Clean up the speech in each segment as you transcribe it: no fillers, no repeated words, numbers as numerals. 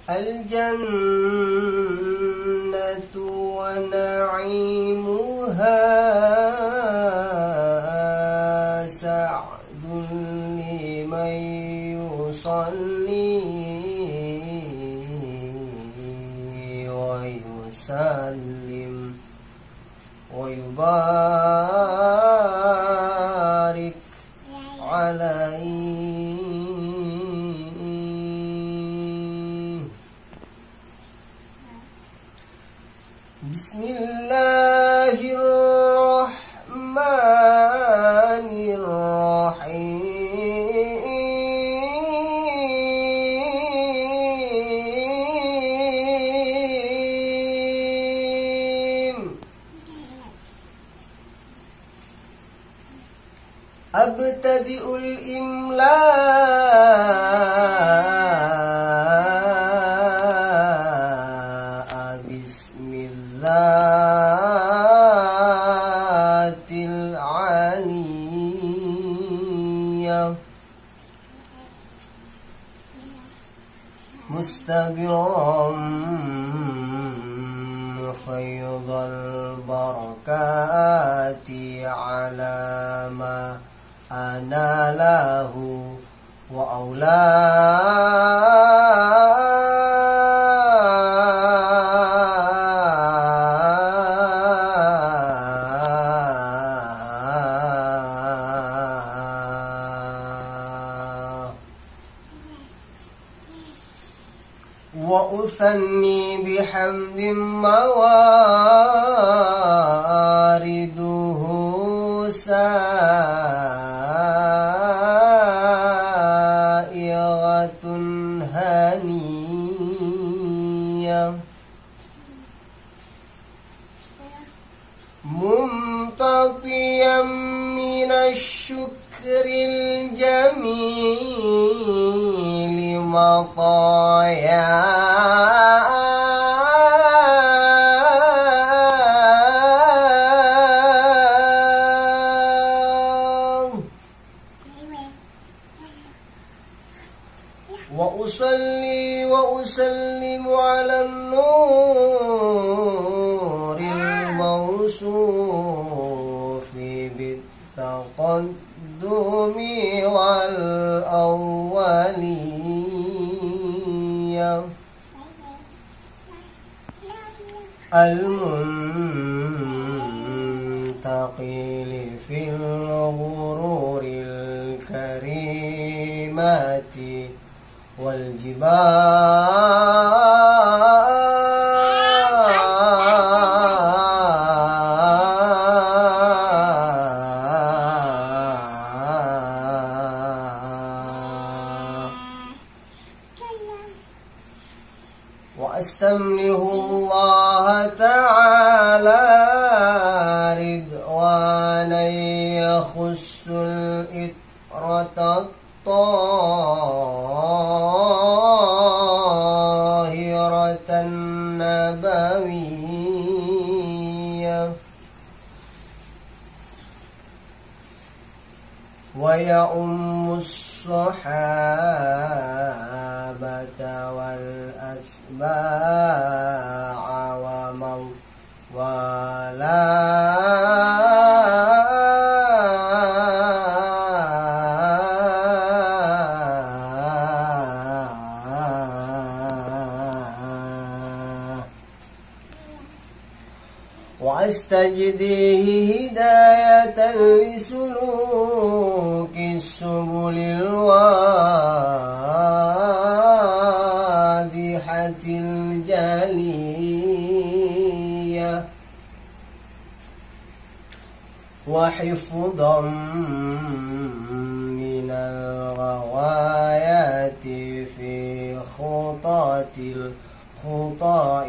الجنة ونعيمها سعد لمن يصلي ويسلم ويبارك عليه. بسم الله الرحمن الرحيم. أبتدئ الإملاء بسم الذات العلية مستدرا فيض البركات على ما أنا له وأثني بحمد موارده سائغة هنية ممتطيا من الشكر الجميل مطايا وأصلي وأسلم على النور الموصوف بالتقدم والأولية المنتقل في الغرور الكريمات وأستمنه الله تعالى رضوانا يخص الإطرة الطاهرة النبوية ويؤم الصحابة والأتباع ومن والاه وأستجديه هداية لسلوك السبل الواضحة الجلية وحفظا من الغوايات في خطاة الخطاء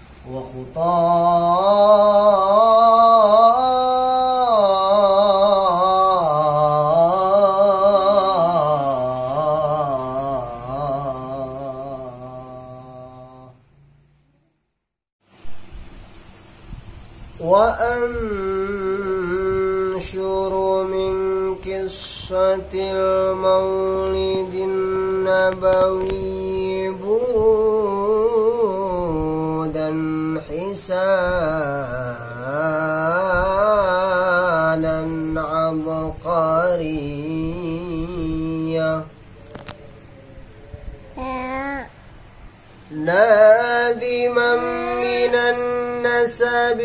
وأنشر من قصة المولد النبوي برود نادما من النسب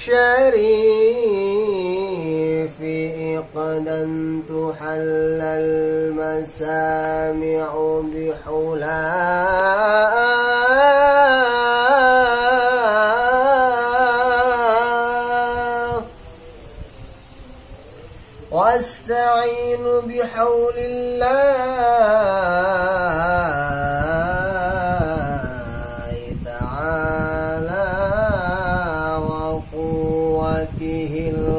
الشريف قدا تحل المسامع بحلا واستعين بحول الله تعالى وقوته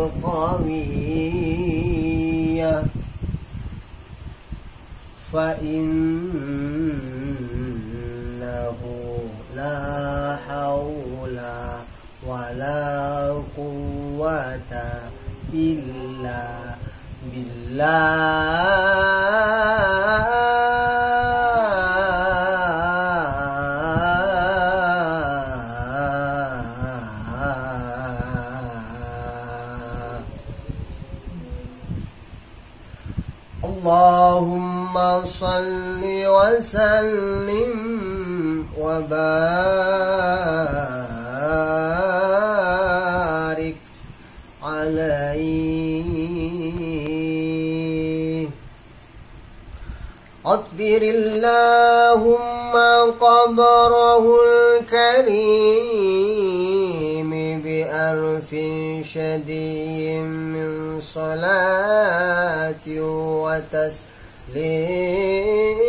القوية فإنه لا حول ولا قوة إلا اللهم صل وسلم وبارك عليه. قدر اللهم قبره الكريم بألف شديد من صلاة وتسليم